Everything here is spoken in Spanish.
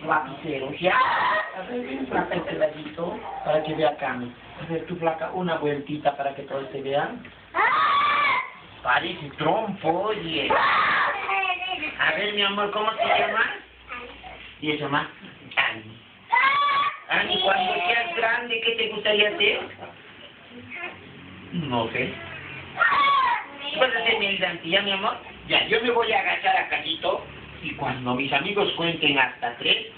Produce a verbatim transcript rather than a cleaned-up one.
lapiceros, ¿ya? A ver, ven, flaca, el pedacito, para que vea Cami. A ver, tú, flaca, una vueltita para que todos te vean. Parece trompo, oye. A ver, mi amor, ¿cómo te llamas? ¿Y eso más? Ani. Ani, cuando seas grande, ¿qué te gustaría hacer? No sé. ¿Puedes hacerme ayudantía, mi amor? Ya, yo me voy a agachar acá, y cuando mis amigos cuenten hasta tres,